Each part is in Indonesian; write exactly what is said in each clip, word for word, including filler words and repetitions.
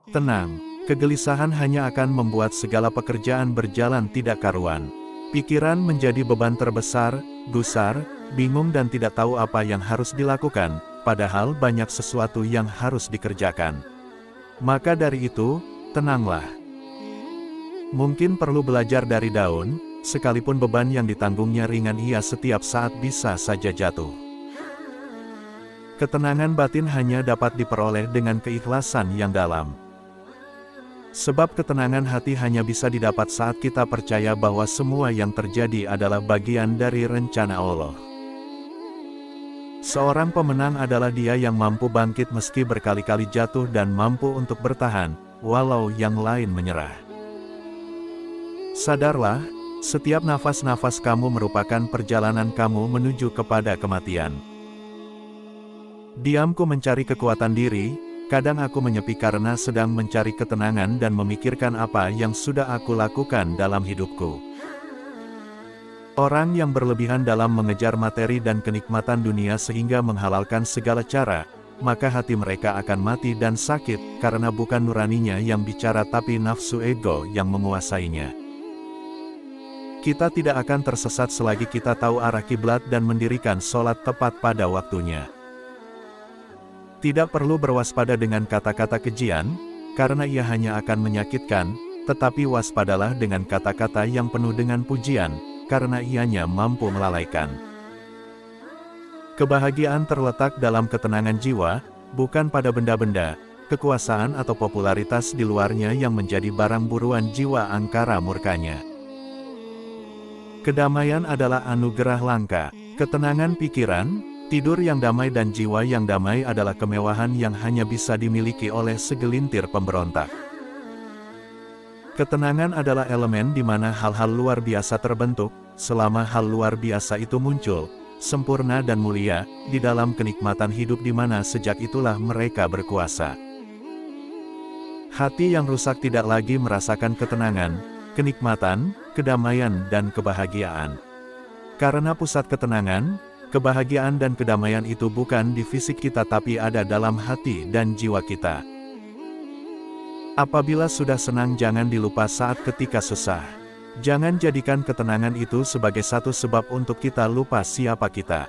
Tenang, kegelisahan hanya akan membuat segala pekerjaan berjalan tidak karuan. Pikiran menjadi beban terbesar, gusar, bingung dan tidak tahu apa yang harus dilakukan, padahal banyak sesuatu yang harus dikerjakan. Maka dari itu, tenanglah. Mungkin perlu belajar dari daun, sekalipun beban yang ditanggungnya ringan ia setiap saat bisa saja jatuh. Ketenangan batin hanya dapat diperoleh dengan keikhlasan yang dalam. Sebab ketenangan hati hanya bisa didapat saat kita percaya bahwa semua yang terjadi adalah bagian dari rencana Allah. Seorang pemenang adalah dia yang mampu bangkit meski berkali-kali jatuh dan mampu untuk bertahan, walau yang lain menyerah. Sadarlah, setiap nafas-nafas kamu merupakan perjalanan kamu menuju kepada kematian. Diamku mencari kekuatan diri. Kadang aku menyepi karena sedang mencari ketenangan dan memikirkan apa yang sudah aku lakukan dalam hidupku. Orang yang berlebihan dalam mengejar materi dan kenikmatan dunia sehingga menghalalkan segala cara, maka hati mereka akan mati dan sakit, karena bukan nuraninya yang bicara tapi nafsu ego yang menguasainya. Kita tidak akan tersesat selagi kita tahu arah kiblat dan mendirikan sholat tepat pada waktunya. Tidak perlu berwaspada dengan kata-kata kejian, karena ia hanya akan menyakitkan, tetapi waspadalah dengan kata-kata yang penuh dengan pujian, karena ianya mampu melalaikan. Kebahagiaan terletak dalam ketenangan jiwa, bukan pada benda-benda, kekuasaan atau popularitas di luarnya yang menjadi barang buruan jiwa angkara murkanya. Kedamaian adalah anugerah langka, ketenangan pikiran, tidur yang damai dan jiwa yang damai adalah kemewahan yang hanya bisa dimiliki oleh segelintir pemberontak. Ketenangan adalah elemen di mana hal-hal luar biasa terbentuk. Selama hal luar biasa itu muncul, sempurna dan mulia, di dalam kenikmatan hidup di mana sejak itulah mereka berkuasa. Hati yang rusak tidak lagi merasakan ketenangan, kenikmatan, kedamaian dan kebahagiaan. Karena pusat ketenangan, kebahagiaan dan kedamaian itu bukan di fisik kita tapi ada dalam hati dan jiwa kita. Apabila sudah senang jangan dilupa saat ketika susah. Jangan jadikan ketenangan itu sebagai satu sebab untuk kita lupa siapa kita.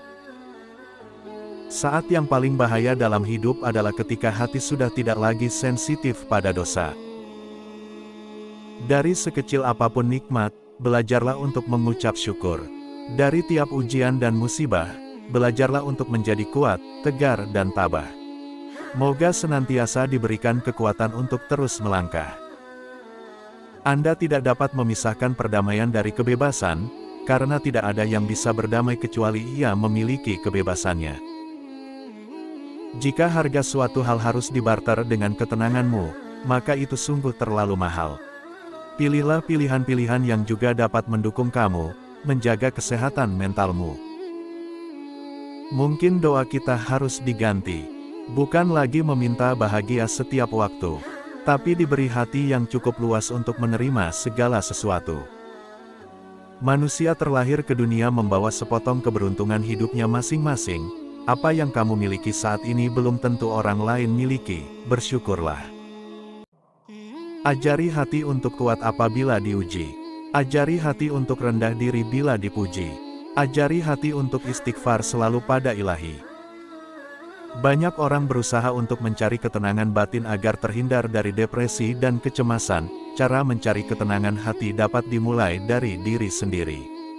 Saat yang paling bahaya dalam hidup adalah ketika hati sudah tidak lagi sensitif pada dosa. Dari sekecil apapun nikmat, belajarlah untuk mengucap syukur. Dari tiap ujian dan musibah, belajarlah untuk menjadi kuat, tegar dan tabah. Moga senantiasa diberikan kekuatan untuk terus melangkah. Anda tidak dapat memisahkan perdamaian dari kebebasan, karena tidak ada yang bisa berdamai kecuali ia memiliki kebebasannya. Jika harga suatu hal harus dibarter dengan ketenanganmu, maka itu sungguh terlalu mahal. Pilihlah pilihan-pilihan yang juga dapat mendukung kamu, menjaga kesehatan mentalmu. Mungkin doa kita harus diganti, bukan lagi meminta bahagia setiap waktu, tapi diberi hati yang cukup luas untuk menerima segala sesuatu. Manusia terlahir ke dunia membawa sepotong keberuntungan hidupnya masing-masing. Apa yang kamu miliki saat ini belum tentu orang lain miliki, bersyukurlah. Ajari hati untuk kuat apabila diuji. Ajari hati untuk rendah diri bila dipuji. Ajari hati untuk istighfar selalu pada Ilahi. Banyak orang berusaha untuk mencari ketenangan batin agar terhindar dari depresi dan kecemasan. Cara mencari ketenangan hati dapat dimulai dari diri sendiri.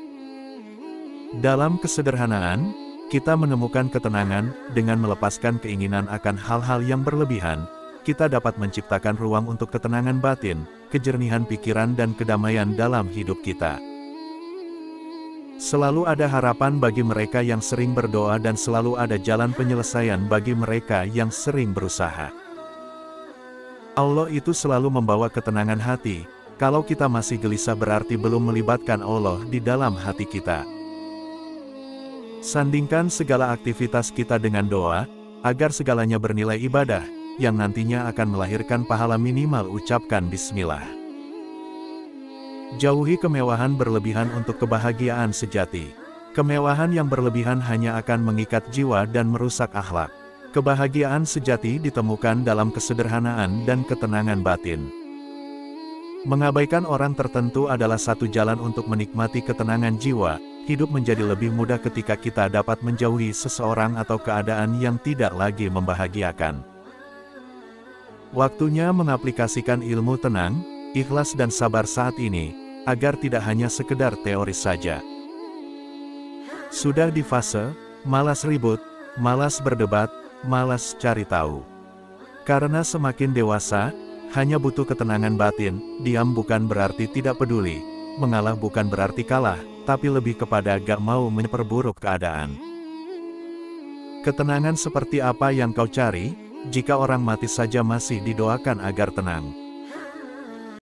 Dalam kesederhanaan, kita menemukan ketenangan dengan melepaskan keinginan akan hal-hal yang berlebihan. Kita dapat menciptakan ruang untuk ketenangan batin, kejernihan pikiran dan kedamaian dalam hidup kita. Selalu ada harapan bagi mereka yang sering berdoa dan selalu ada jalan penyelesaian bagi mereka yang sering berusaha. Allah itu selalu membawa ketenangan hati. Kalau kita masih gelisah berarti belum melibatkan Allah di dalam hati kita. Sandingkan segala aktivitas kita dengan doa, agar segalanya bernilai ibadah, yang nantinya akan melahirkan pahala minimal ucapkan bismillah. Jauhi kemewahan berlebihan untuk kebahagiaan sejati. Kemewahan yang berlebihan hanya akan mengikat jiwa dan merusak akhlak. Kebahagiaan sejati ditemukan dalam kesederhanaan dan ketenangan batin. Mengabaikan orang tertentu adalah satu jalan untuk menikmati ketenangan jiwa. Hidup menjadi lebih mudah ketika kita dapat menjauhi seseorang atau keadaan yang tidak lagi membahagiakan. Waktunya mengaplikasikan ilmu tenang, ikhlas dan sabar saat ini, agar tidak hanya sekedar teoris saja. Sudah di fase, malas ribut, malas berdebat, malas cari tahu. Karena semakin dewasa, hanya butuh ketenangan batin. Diam bukan berarti tidak peduli, mengalah bukan berarti kalah, tapi lebih kepada gak mau memperburuk keadaan. Ketenangan seperti apa yang kau cari? Jika orang mati saja masih didoakan agar tenang.